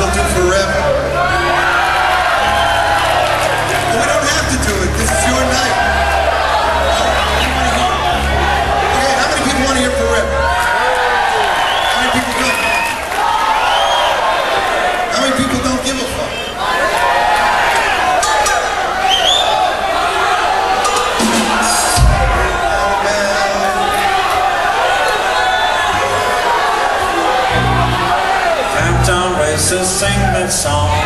we'll do forever. But we don't have to do it. This is your night. Okay, how many people want to hear forever? How many people don't? How many people don't give a fuck? Camptown racists sing that song.